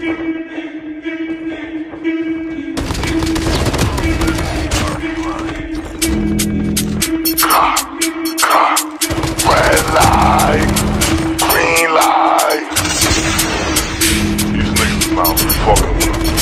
Red light, green light. These niggas not fucking with me.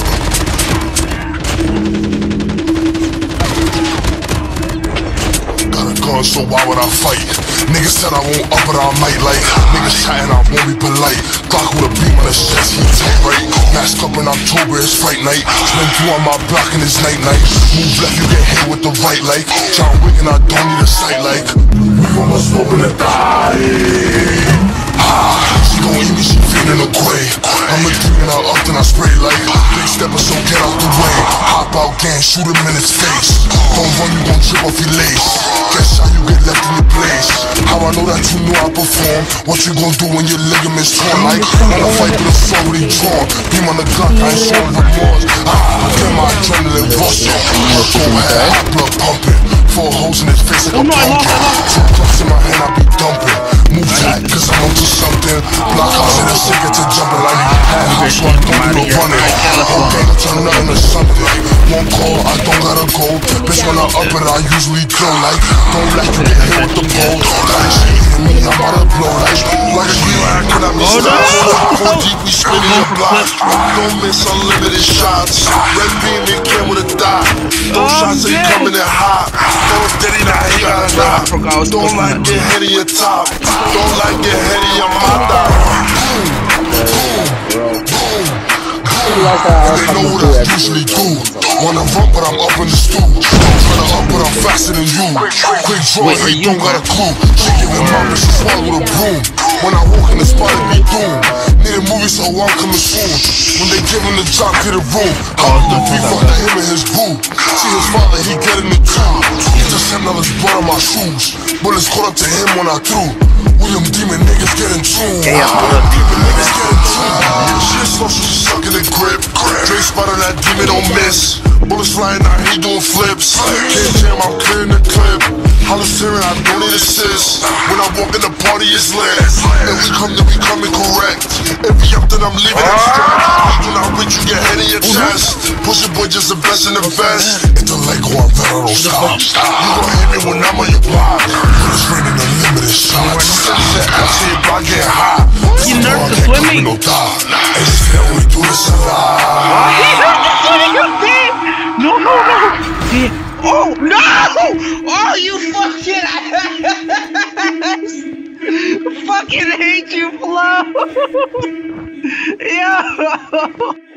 Got a gun, so why would I fight? Niggas said I won't up it, I might like. Niggas chatting, I won't be polite. Glock with a beam on his chest, he tight right. Mask up in October, it's fight night. Spin through on my block and it's night night. Move left, you get hit with the right like. John Wick and I don't need a sight like. We almost open the die. She gon' eat me, she feeding the grave. I'm a demon out up, then I spray like. Big stepper, so get out the way. Hop out, gang, shoot him in his face. Don't run, you gon' trip off your lace. Get shot, you get left in your place. How I know that you knew I perform? What you gon' do when your ligaments torn? Like, I'ma fight with a sword already drawn. Beam on the Glock, I ain't showing remorse. Get my adrenaline rushing. Go ahead, hot blood pumping. 4 holes in his face like a pumpkin. 2 clubs in my hand, I be dumping. Move tight, cause I'm onto something. Blockhouse in a cigarette to jumping like house, so I don't do the running. Whole gang turn nothing to something. One call, I don't gotta go. Bitch, when I up it, I usually throw like. Don't let you get hit with the pole. Like she hit me, I'm about to blow like. Like a rewind, can I miss that? Go deep, we spinning your block. Don't miss unlimited shots. Red beam, they came with a dot. Those shots ain't coming in hot. Those steady, now he gotta knock. Don't like get head of your top. Don't like get head of your mother. They know what I usually do. Wanna run, but I'm up in the stool. Tryna up, but I'm faster than you. Quick draw, you don't got a clue. She giving my bitch a swallow with a broom. When I walk in the spot, it be doom. Need a movie, so I'm coming soon. When they give him the drop, hit a room. Hop the beef under him and his boo. See his father, he get in the tube. He just $10 blood on my shoes. Bullets caught up to him when I threw. With them demon niggas getting tuned. Demon niggas getting tuned. Shit slow, so she sucking the grip. Dre spot on that demon, don't miss. Bullets flying out, he doing flips. Can't jam, I'm clearing the clip. Hallucinating, I don't need assist. When I walk in the party, it's lit. And we come to be coming correct. If we up, then I'm leaving it straight. When I reach, you get head in your chest. Push your boy, just the best in the best. It's the Lego, I'm better, don't stop. You gon' hit me when I'm on your block. When it's raining, unlimited shots. Said, I see it, I get hot. You nerd to swimming. And it's that we do this a lot. No. Oh no! Oh, you fucking hate you, Flo. Yo.